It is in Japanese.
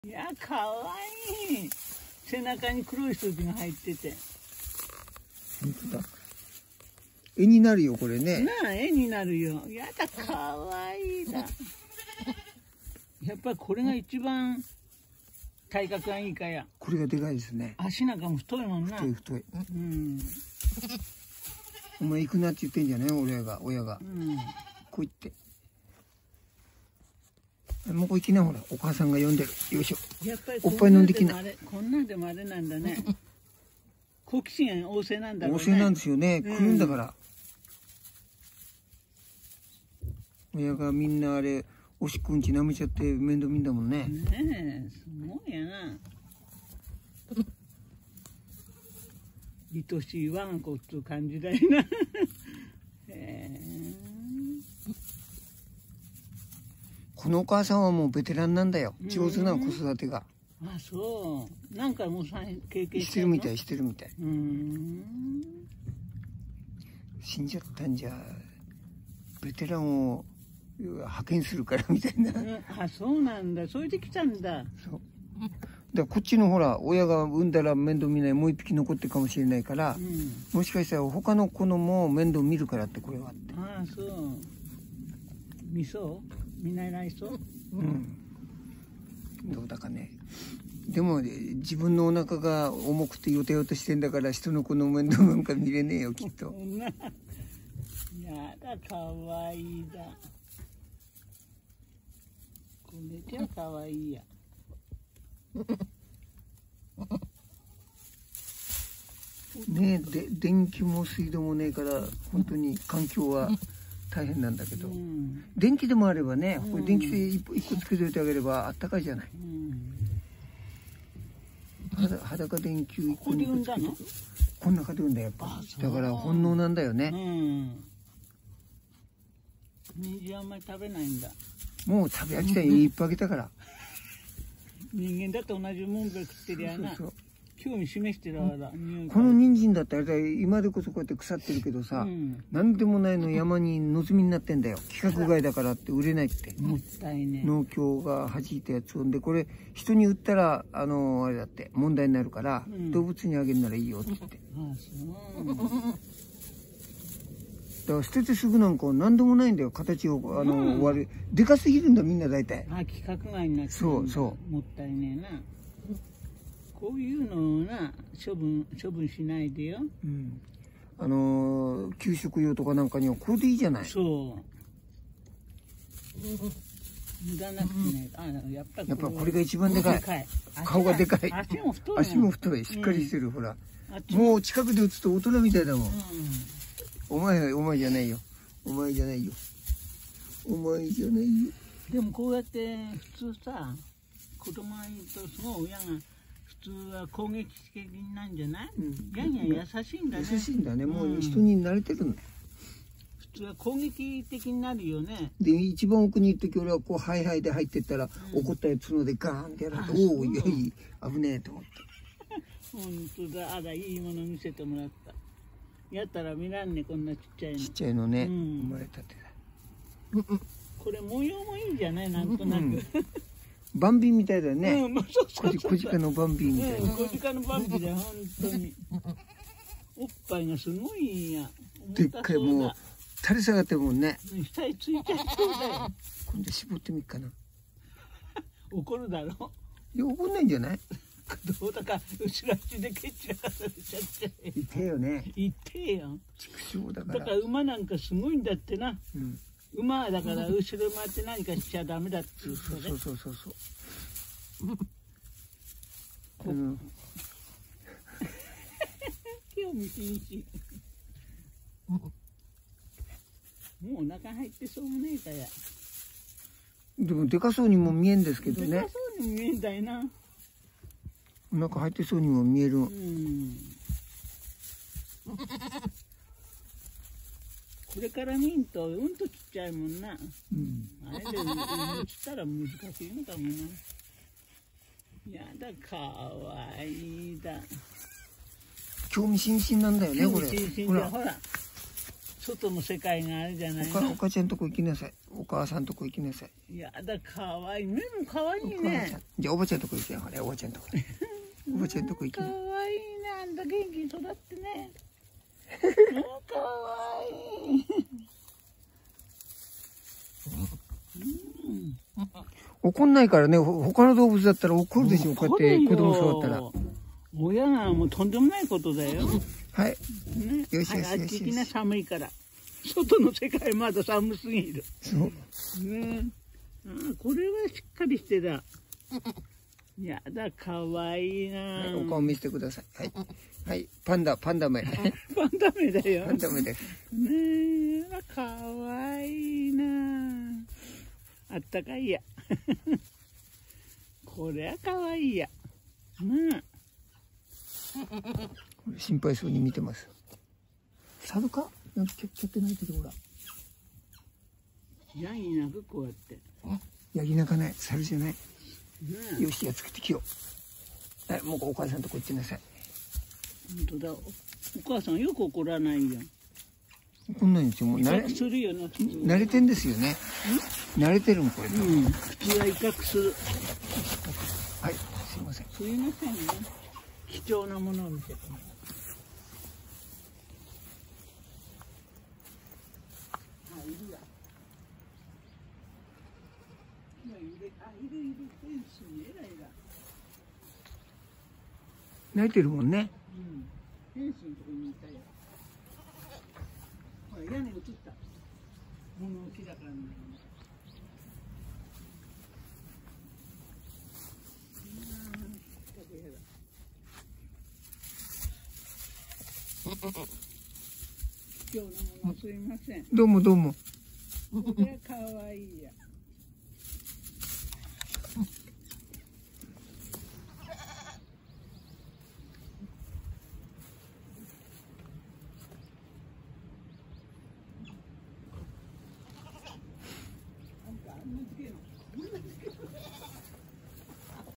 いや、かわいい。背中に黒い筋が入ってて。 本当だ。絵になるよ、これね。 なあ、絵になるよ。やだ、かわいいだ。やっぱりこれが一番体格がいいかや。 これがでかいですね。 足なんかも太いもんな。 太い太い。 うん。 お前行くなって言ってんじゃない親が。 うん。 こう言って。もうこう行きな、ほら。お母さんが呼んでる。よいしょ。 やっぱりおっぱい飲んできな。 こんなんでもあれなんだね。好奇心が旺盛なんだろうね。 旺盛なんですよね。来るんだから。親がみんなあれ、おしっこんち舐めちゃって面倒見んだもんね。 ねえ、すごいやな。愛しい我が子っていう感じだよな。 このお母さんはもうベテランなんだよ。上手な子育てが。 あ、そう。なんかもう経験してるみたい、してるみたい。死んじゃったんじゃ、ベテランを派遣するからみたいな。 あ、そうなんだ。それで来たんだ。 そう。だからこっちのほら、親が産んだら面倒見ないもう一匹残ってるかもしれないから、もしかしたら他の子のも面倒見るからってこれはって。 ああ、そう。見そう見習いそう。 どうだかね。でも自分のお腹が重くてよてよてしてんだから人の子の面倒なんか見れねえよきっと。 やだ、かわいいだ。これじゃかわいいや。 ねえ、電気も水道もねえから本当に環境は大変なんだけど、電気でもあればね、これ電気で一個つけておいてあげればあったかいじゃない。裸電球1個につけてこの中で産んだやっぱ。だから本能なんだよね。 人参あんまり食べないんだ。 もう食べ飽きたいっぱいあげたから。 人間だと同じもんで食ってりゃな。興味示してるから。 この人参だってあれだ、今でこそこうやって腐ってるけどさ、何でもないの山にのずみになってんだよ。規格外だからって売れないって。 もったいね。 農協が弾いたやつをで、これ人に売ったらあれだって問題になるから、動物にあげるならいいよって言って。だから捨ててすぐなんか何でもないんだよ。形を割るでかすぎるんだみんな大体。 あ、規格外になって。 そうそう。 もったいねえな。こういうのをな処分しないでよ。 給食用とかなんかにはこれでいいじゃない。 そう。無駄なくね。やっぱこれが一番でかい。顔がでかい。 足も太い。 足も太い。しっかりしてる。ほら。もう近くで打つと大人みたいだもん。お前じゃないよ。お前じゃないよ。お前じゃないよ。 でもこうやって普通さ、子供がいるとすごい親が普通は攻撃的なんじゃない？やんや優しいんだね。 優しいんだね。もう人に慣れてるんだよ。 普通は攻撃的になるよね。 で、一番奥に行く時俺はこうハイハイで入ってったら、怒ったやつのでガーンってやると、おお、いやいい、危ねえと思って。 本当だ。あら、いいもの見せてもらった。やったら見らんね、こんなちっちゃいの。 ちっちゃいのね、生まれたてだ。 これ模様もいいじゃない、なんとなく。 バンビみたいだよね。 小鹿のバンビみたいな。 小鹿のバンビだよ、本当に。おっぱいがすごいんや。 でっかい、もう垂れ下がってるもんね。 下についちゃいそうだよ。 今度絞ってみっかな。 怒るだろ。 いや、怒んないんじゃない？ どうだか後ろ足で蹴っちゃかされちゃって。 痛えよね。 痛えよ。 畜生だから。 だから馬なんかすごいんだってな。馬だから後ろ回って何かしちゃダメだっていうそれ。 そう。 興味津々。もうお腹入ってそうもねえかや。 でもでかそうにも見えんですけどね。 でかそうにも見えんだよな。 お腹入ってそうにも見える。 これから見んととちっちゃいもんな。あれで映ったら難しいのかもな。やだ、かわいいだ。 興味津々なんだよね、これ。 ほら。 外の世界があるじゃない。 お母ちゃんとこ行きなさい。お母さんとこ行きなさい。 やだ、かわいい。目もかわいいね。 じゃあおばちゃんとこ行けよ。おばちゃんとこ。おばちゃんとこ行けかよ。 わいいね。あんた元気に育ってね。かわいい。 怒んないからね。他の動物だったら怒るでしょ。こうやって子供触ったら。 親がもうとんでもないことだよ。 はい。 ね、 よしよしよし。 あっち行きな、寒いから。外の世界まだ寒すぎる。 そう。 ね、これはしっかりしてた。やだ、かわいいな、 はい。お顔見せてください。はい。はい。パンダ目。 パンダ目だよ。 パンダ目です。 ねえ、かわいいな。あったかいや。これはかわいいや。 心配そうに見てます。猿か？なんかちょっと泣いてるほら。 ヤギ鳴くこうやって。 ヤギ鳴かない。猿じゃない。よし、やっつけてきよう。はい、もうお母さんとこ行ってなさい。 本当だ。お母さんよく怒らないよ。 怒んないんですよ。もう慣れてんですよね。慣れてるもんこれ。 口は威嚇する。 はい、すいません。 すいませんね。貴重なものを見せて。 泣いてるもんね。 フェンスのとこにいたよ。ほら、屋根映った。物置だからね。貴重なものすいません。 どうも。 これかわいいや。